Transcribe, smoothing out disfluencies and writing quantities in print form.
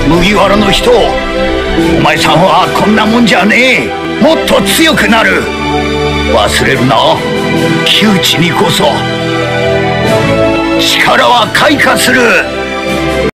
麦わらの人、お前さんはこんなもんじゃねえ。もっと強くなる。忘れるな、窮地にこそ力は開花する。